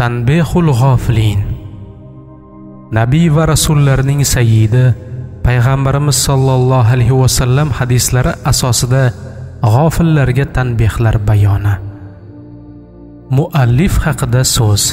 Tanbehul g'ofilin. Nabiy va rasullarning sayyidi payg'ambarimiz sollallohu alayhi va sallam hadislari asosida g'ofillarga tanbehlar bayoni. Muallif haqida so'z.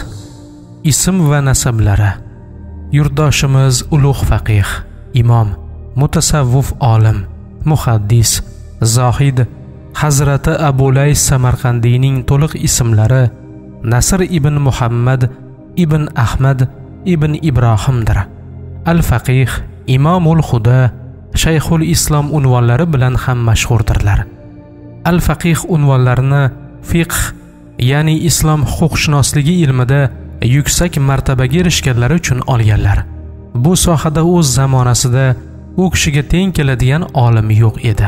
Ism va nasablari. Yurtdoshimiz ulug' faqih, imom, mutasavvuf olim, muhaddis, zohid Hazrati Abu Lays Samarqandiyning to'liq ismlari Nasr ibn Muhammad ibn Ahmad ibn Ibrohimdir. Al-Faqih, Imomul Huda, Shayxul Islom unvonlari bilan ham mashhurdirlar. Al-Faqih unvonlarini fiqh, ya'ni islom huquqshunosligi ilmida yuksak martabaga erishganlari uchun olganlar. Bu sohada o'z zamonasida u kishiga teng keladigan olim yo'q edi.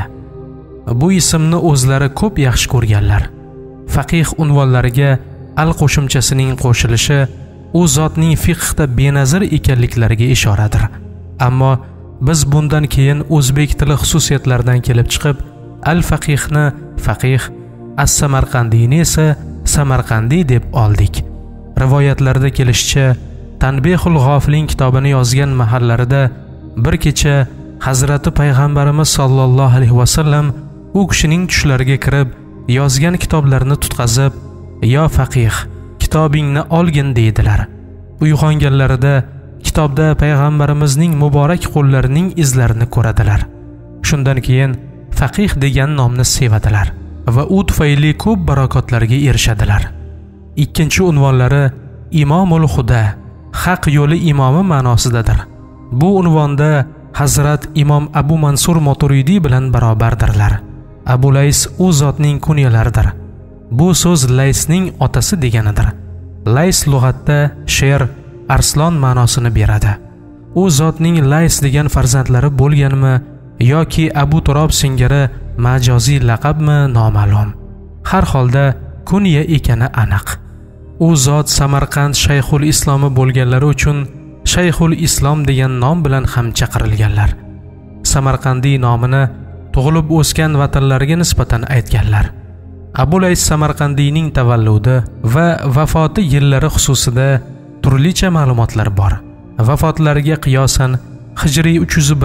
Bu ismni o'zlari ko'p yaxshi ko'rganlar. Faqih unvonlariga al qo'shimchasining qo'shilishi u zotning fiqhda benazir ekanliklariga ishoradir. Ammo biz bundan keyin o'zbek tili xususiyatlaridan kelib chiqib, al-faqihni faqih, as-samarqandiyni esa samarqandiy deb oldik. Rivoyatlarda kelishicha, Tanbehul g'ofilin kitobini yozgan mahallarida bir kecha Hazrati payg'ambarimiz sollallohu alayhi va sallam u kishining tushlariga kirib, yozgan kitoblarini tutqazib, "Yo faqih, kitobingni olgin" deydilar. Uyg'onganlarida kitobda payg'ambarimizning muborak qo'llarining izlarini ko'radilar. Shundan keyin faqih degan nomni sevadilar va u tufayli ko'p barokotlarga erishadilar. Ikkinchi unvonlari Imomul Huda, haq yo'li imomi ma'nosidadir. Bu unvonda Hazrat Imom Abu Mansur Moturidi bilan barobardirlar. Abu Lays u zotning kunyalaridir. Bu so'z Laysning otasi deganidir. Lays lug'atda sher, arslon ma'nosini beradi. U zotning Lays degan farzandlari bo'lganmi yoki Abu Turob singari majoziy laqabmi noma'lum. Har holda kunya ekani aniq. U zot Samarqand Shayxul Islomi bo'lganlari uchun Shayxul Islom degan nom bilan ham chaqirilganlar. Samarqandiy nomini tug'ilib o'sgan vatanlariga nisbatan aytganlar. Abu Lays Samarqandiyning tavalludi va vafoti yillari xususida turlicha ma'lumotlar bor. Vafotlariga qiyosan Hijriy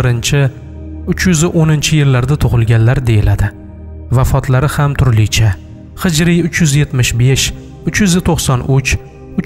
301-310 yillarda tug'ilganlar deyiladi. Vafotlari ham turlicha. Hijriy 375, 393,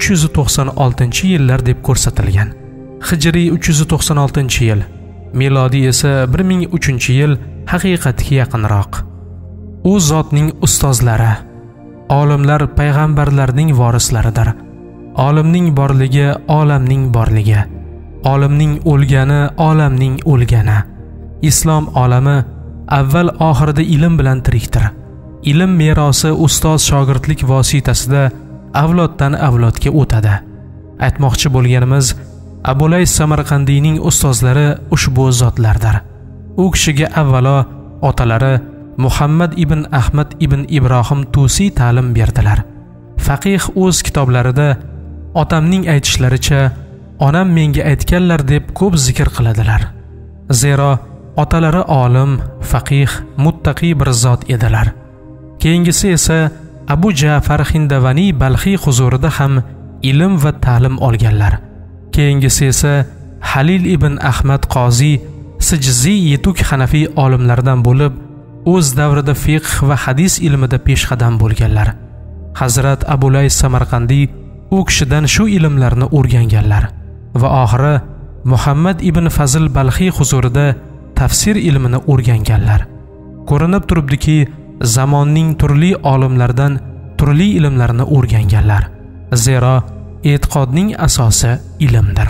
396 yillar deb ko'rsatilgan. Hijriy 396-yil, milodiy esa 1003-yil haqiqatga yaqinroq. U zotning ustozlari, olimlar payg'ambarlarning vorislaridir. Olimning borligi olamning borligi, olimning o'lgani olamning o'lgani. Islom olami avval oxirida ilm bilan tirikdir. Ilm merosi ustoz shogirdlik vositasida avloddan avlodga o'tadi. Aytmoqchi bo'lganimiz, Abu Lays Samarqandiyning ustozlari ushbu zotlardir. U kishiga avvalo otalari Muhammad ibn Ahmad ibn Ibrohim Tusi ta'lim berdilar. Faqih o'z kitoblarida otamning aytishlaricha, onam menga aytganlar deb ko'p zikr qiladilar. Zero otalari olim, faqih, muttaqi bir zot edilar. Keyingisi esa Abu Ja'far Hindavani Balxiy huzurida ham ilm va ta'lim olganlar. Keyingisi esa Halil ibn Ahmad Qozi Sijzi yetuk Hanafiy olimlardan bo'lib, o'z davrida fiqh va hadis ilmida peshqadam bo'lganlar. Hazrat Abu Lays Samarqandiy u kishidan shu ilmlarni o'rganganlar va oxiri Muhammad ibn Fazl Balxiy huzurida tafsir ilmini o'rganganlar. Ko'rinib turibdiki, zamonning turli olimlardan turli ilmlarni o'rganganlar. Zero e'tiqodning asosi ilmdir.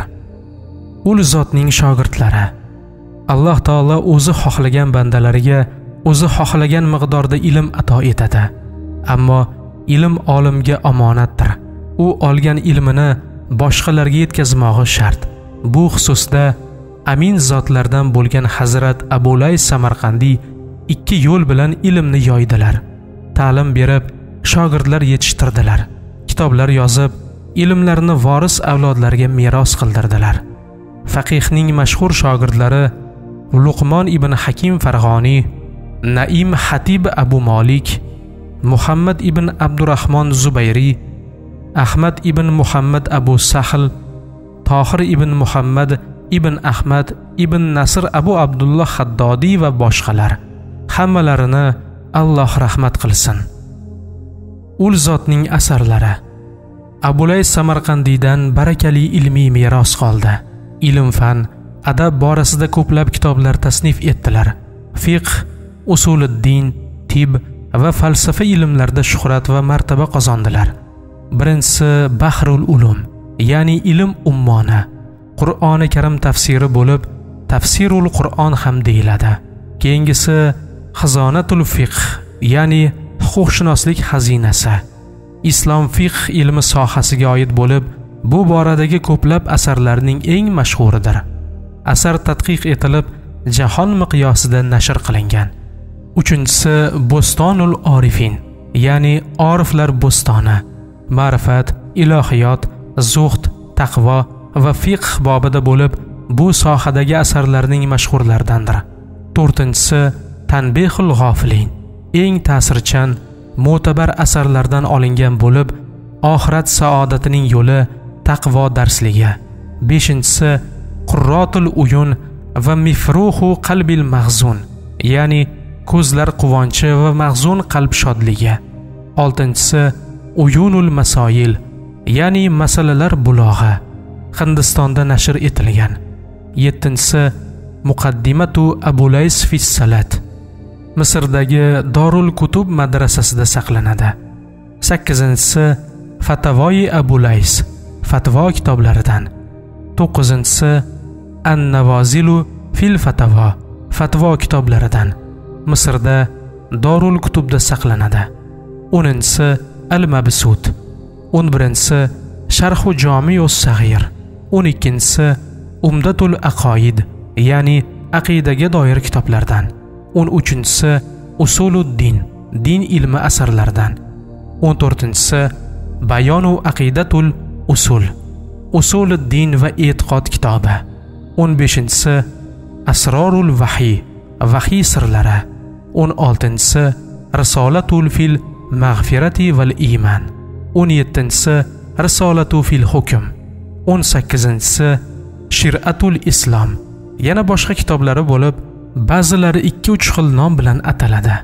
Ul zotning shogirdlari. Alloh taolo o'zi xohlagan bandalariga o'zi xohlagan miqdorda ilm ato etadi. Ammo ilm olimga omonatdir. U olgan ilmini boshqalarga yetkazmog'i shart. Bu xususda amin zotlardan bo'lgan Hazrat Abu Lays Samarqandiy ikki yo'l bilan ilmni yoydilar. Ta'lim berib, shogirdlar yetishtirdilar. Kitoblar yozib, ilmlarni voris avlodlarga meros qildirdilar. Faqihning mashhur shogirdlari Luqmon ibn Hakim Farg'oniy, Naim Hatib Abu Malik, Muhammad ibn Abdurrahmon Zubayri, Ahmad ibn Muhammad Abu Sahl, Tohir ibn Muhammad ibn Ahmad ibn Nasr Abu Abdullah Haddodiy va boshqalar. Hammalarini Alloh rahmat qilsin. Ul zotning asarlari. Abulays Samarqandiydan barakali ilmiy meros qoldi. Ilm fan, adab borasida ko'plab kitoblar tasnif etdilar. Fiqh, usuliddin, tib va falsafa ilmlarida shuhrat va martaba qozondilar. Birinchisi Bahrul Ulum, ya'ni ilm ummoni. Qur'oni Karim tafsiri bo'lib, Tafsirul Qur'on ham deyiladi. Keyingisi Xizonatul Fiqh, ya'ni huquqshunoslik xazinasi. Islom fiqh ilmi sohasiga oid bo'lib, bu boradagi ko'plab asarlarning eng mashhuridir. Asar tadqiq etilib, jahon miqyosida nashr qilingan. Uchinchisi Bo'stonul Orifin, ya'ni oriflar bo'stoni. Ma'rifat, ilohiyot, zuhd, taqvo va fiqh bobida bo'lib, bu sohadagi asarlarning mashhurlaridandir. To'rtinchisi Tanbihul G'ofilin, eng ta'sirchan, mo'tabar asarlardan olingan bo'lib, oxirat saodatining yo'li, taqvo darsligi. Beshinchisi Qurrotul Uyun va Mifruhu qalbil mahzun, ya'ni ko'zlar quvonchi va mahzun qalb shodligi. Oltinchisi Uyunul Masoil, ya'ni masalalar bulog'i, Hindistonda nashr etilgan. Yettinchisi Muqaddimatu Abulays fi Salat, Misrdagi Dorul Kutub madrasasida saqlanadi. 8-si Fatavoyi Abulays, fatvo kitoblaridan. 9-si An-Navazilu fil Fatavo, fatvo kitoblaridan. Misrda Dorul Kutubda saqlanadi. 10-si Al-Mabsut. 11-si Sharhu Jami'us Saghir. 12-si Umdatul Aqoid, ya'ni aqidaga doir kitoblardan. 13-si Usuluddin, din ilmi asarlaridan. 14-si Bayonu Aqidatul Usul, Usuluddin va e'tiqod kitobi. 15-si Asrorul Vahiy, vahiy sirlari. 16-si Risolatul fil Mag'firati val Iman. 17-si Risolatu fil Hukm. 18-si Shir'atul Islom. Yana boshqa kitoblari bo'lib, ba'zilari 2-3 xil nom bilan ataladi.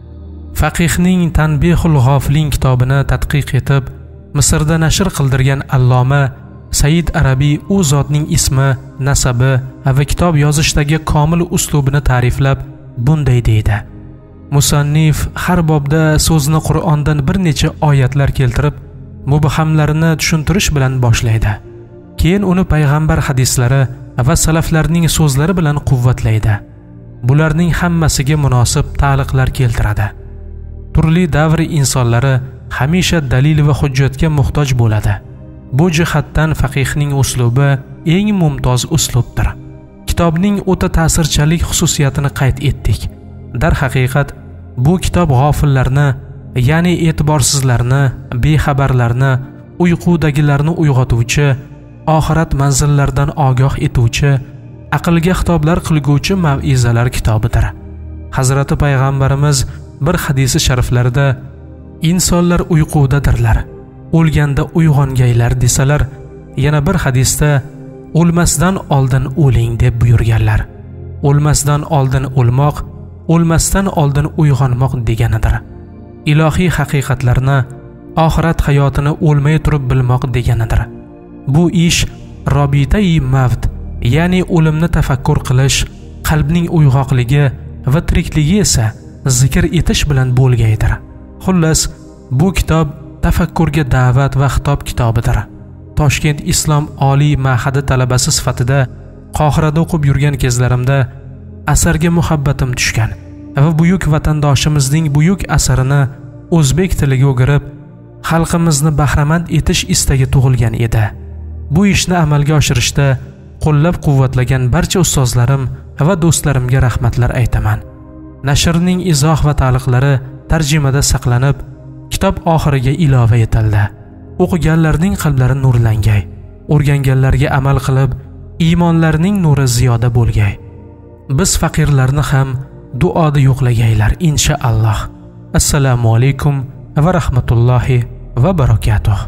Faqihning Tanbihul G'ofilin kitobini tadqiq etib, Misrda nashr qildirgan Alloma Said Arabiy u zotning ismi, nasabi va kitob yozishdagi komil uslubini ta'riflab bunday deydi. Musannif har bobda so'zni Qur'ondan bir necha oyatlar keltirib, mubhamlarini tushuntirish bilan boshlaydi. Keyin uni payg'ambar hadislari va salaflarning so'zlari bilan quvvatlaydi. Bularning hammasiga munosib ta'liqlar keltiradi. Turli davr insonlari hamisha dalil va hujjatga muhtoj bo'ladi. Bu jihatdan faqihning uslubi eng mumtoz uslubdir. Kitobning o'ta ta'sirchanlik xususiyatini qayd etdik. Dar haqiqat bu kitob g'ofillarni, ya'ni e'tiborsizlarni, bexabarlarni, uyqudagilarni uyg'otuvchi, oxirat manzillaridan ogoh etuvchi, aqlga xitoblar qilguvchi mav'izalar kitobidir. Hazrati payg'ambarimiz bir hadisi shariflarida insonlar uyqudadirlar, o'lganda uyg'ongaylar desalar, yana bir hadisda o'lmasdan oldin o'ling deb buyurganlar. O'lmasdan oldin o'lmoq, o'lmasdan oldin uyg'onmoq deganidir. Ilohiy haqiqatlarni, oxirat hayotini o'lmay turib bilmoq deganidir. Bu ish robitai mavt, ya'ni o'limni tafakkur qilish, qalbning uyg'oqligi va tirikligi esa zikr etish bilan bo'lgaydir. Xullas, bu kitob tafakkurga da'vat va xitob kitobidir. Toshkent Islom oliy ma'hadi talabasi sifatida Qohirada o'qib yurgan kezlarimda asarga muhabbatim tushgan va buyuk vatandoshimizning buyuk asarini o'zbek tiliga o'girib, xalqimizni bahramand etish istagi tug'ilgan edi. Bu ishni amalga oshirishda qo'llab-quvvatlagan barcha ustozlarim va do'stlarimga rahmatlar aytaman. Nashrning izoh va ta'liqlari tarjimada saqlanib, kitob oxiriga ilova etildi. O'qiganlarning qalblari nurlangay, o'rganganlarga amal qilib, iymonlarining nuri ziyoda bo'lgay. Biz faqirlarni ham duoda yo'qlagaylar inshaalloh. Assalomu alaykum va rahmatullohi va barakatuh.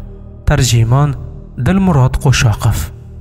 Tarjimon Dilmurod Qo'shoqov.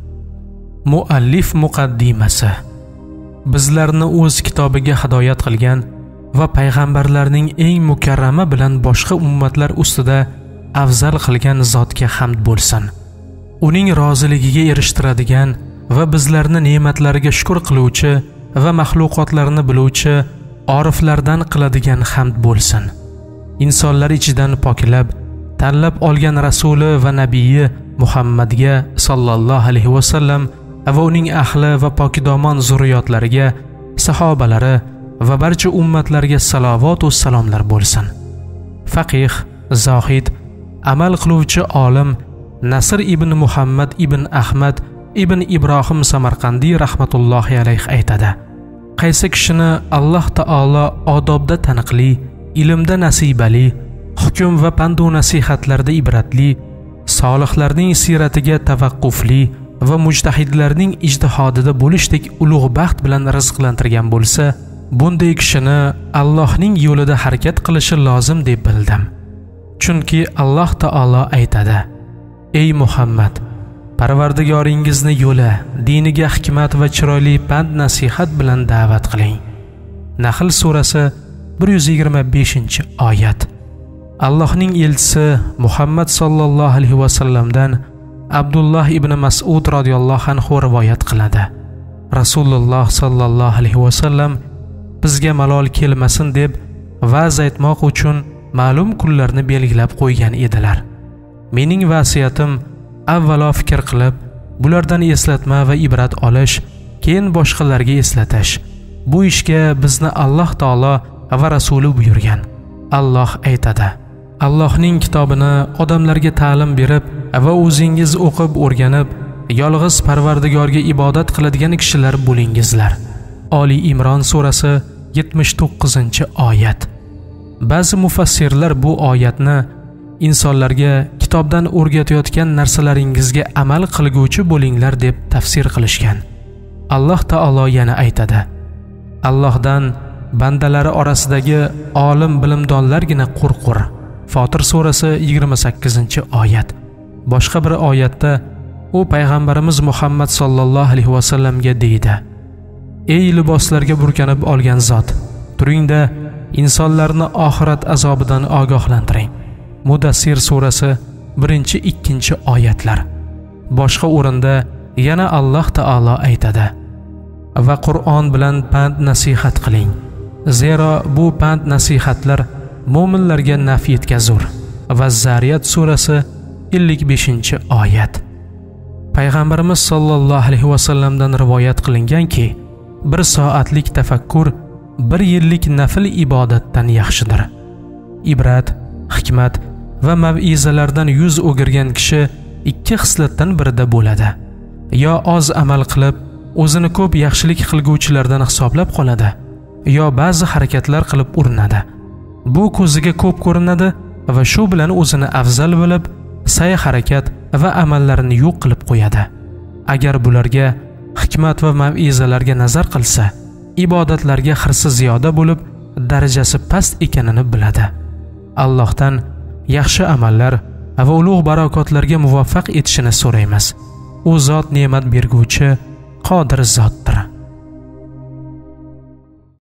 Muallif muqaddimasi. Bizlarni o'z kitobiga hidoyat qilgan va payg'ambarlarning eng mukarrama bilan boshqa ummatlar ustida afzal qilgan zotga hamd bo'lsin. Uning roziligiga erishtiradigan va bizlarni ne'matlariga shukr qiluvchi va maxluqotlarni biluvchi oriflardan qiladigan hamd bo'lsin. Insonlar ichidan poklab tanlab olgan rasuli va nabiyi Muhammadga sallallohu alayhi va sallam va uning ahli va pokdomon zurriyotlariga, sahobalari va barcha ummatlarga salovat va salomlar bo'lsin. Faqih, zohid, amal qiluvchi olim Nasr ibn Muhammad ibn Ahmad ibn Ibrohim Samarqandiy rahmatullohi alayhi aytadi: qaysi kishini Alloh taolo odobda taniqli, ilmda nasibali, hukm va pandu nasihatlarda ibratli, solihlarning siratiga tavaqqufli va mujtahidlarning ijtihodida bo'lishdek ulug' baxt bilan rizqlantirgan bo'lsa, bunday kishini Allohning yo'lida harakat qilishi lozim deb bildim. Chunki Alloh taolo aytadi: ey Muhammad, Parvardigoringizni yo'li, diniga hikmat va chiroyli pand nasihat bilan da'vat qiling. Nahl surasi 125-oyat. Allohning elchisi Muhammad sallallohu alayhi va sallamdan Abdullah ibn Mas'ud radhiyallohu anhu rivoyat qiladi. Rasululloh sallallohu alayhi va sallam bizga malol kelmasin deb va'z aytmoq uchun ma'lum kunlarni belgilab qo'ygan edilar. Mening vasiyatim avvalo fikr qilib, bulardan eslatma va ibrat olish, keyin boshqalarga eslatish. Bu ishga bizni Alloh taolo va rasuli buyurgan. Alloh aytadi: Allohning kitobini odamlarga ta'lim berib va o'zingiz o'qib o'rganib, yolg'iz Parvardigorga ibodat qiladigan kishilar bo'lingizlar. Oli Imron surasi 79-oyat. Ba'zi mufassirlar bu oyatni insonlarga kitobdan o'rgatayotgan narsalaringizga amal qilguvchi bo'linglar deb tafsir qilishgan. Alloh taolo yana aytadi: Allohdan bandalari orasidagi olim bilimdonlargina qo'rqur. Fotir surasi 28-oyat. Boshqa bir oyatda u payg'ambarimiz Muhammad sallallohu alayhi va sallamga deydi: ey liboslarga burkanib olgan zot, turingda insonlarni oxirat azobidan ogohlantiring. Mudassir surasi 1-2-oyatlar. Boshqa o'rinda yana Alloh taolo aytadi: va Qur'on bilan pand nasihat qiling. Zero bu pand nasihatlar mu'minlarga naf yetkazur. Va Zariyat surasi 55-oyat. Payg'ambarimiz sallallohu alayhi va sallamdan rivoyat qilinganki, bir soatlik tafakkur 1 yillik nafl ibodatdan yaxshidir. Ibrat, hikmat va mav'izalardan yuz o'girgan kishi ikki xislatdan birida bo'ladi. Yo oz amal qilib, o'zini ko'p yaxshilik qilguvchilardan hisoblab qoladi, yo ba'zi harakatlar qilib urinadi. Bu ko'ziga ko'p ko'rinadi va shu bilan o'zini afzal bilib, sa'y-harakat va amallarini yo'q qilib qo'yadi. Agar bularga hikmat va mav'izalarga nazar qilsa, ibodatlarga hirsi ziyoda bo'lib, darajasi past ekanini biladi. Allohdan yaxshi amallar va ulug' barakotlarga muvaffaq etishini so'raymiz. U zot ne'mat berguvchi, qodir zot.